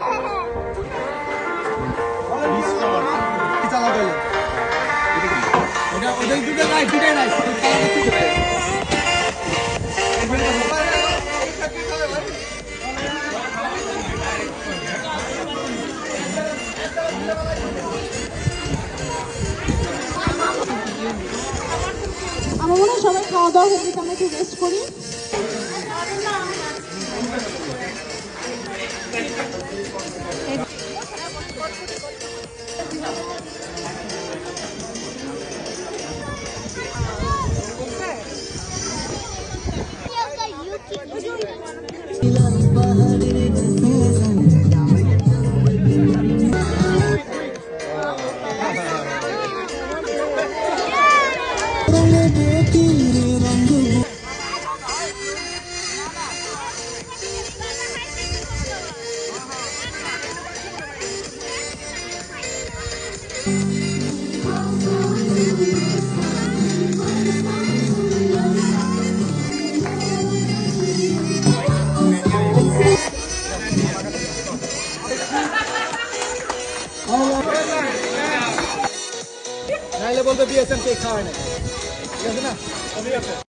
আমার মনে হয় সবাই খাওয়া দাওয়া হয়ে গেছে, আমরা একটু রেস্ট করি। নাইলে বলতে বিএসএম কেক খাওয়ায় না, ঠিক আছে না?